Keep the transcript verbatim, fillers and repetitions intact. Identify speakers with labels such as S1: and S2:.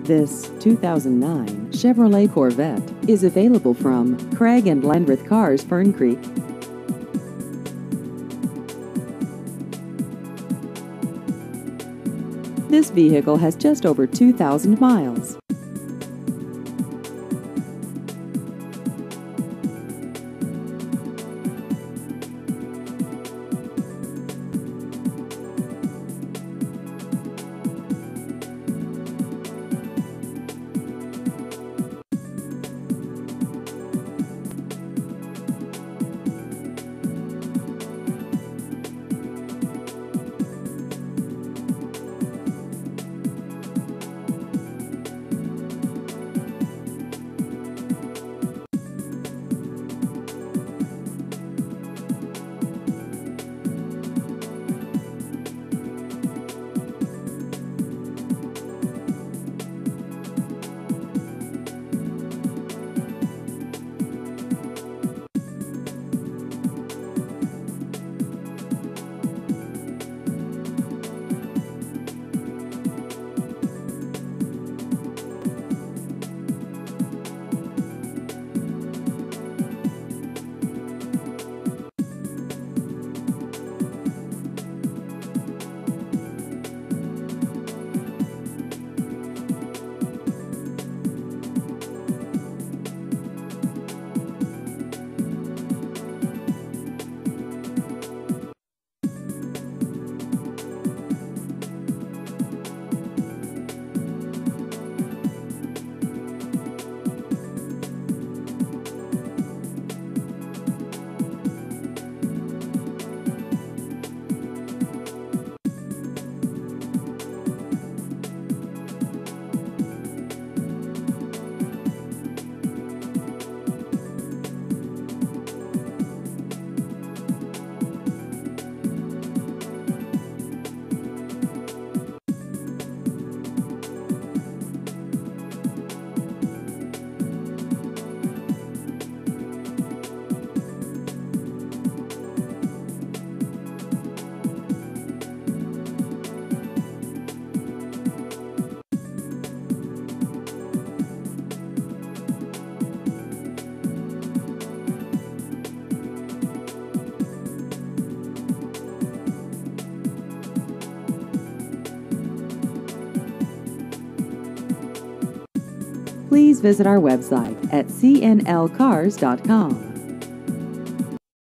S1: This two thousand nine Chevrolet Corvette is available from Craig and Landreth Cars, Fern Creek. This vehicle has just over two thousand miles. Please visit our website at c n l cars dot com.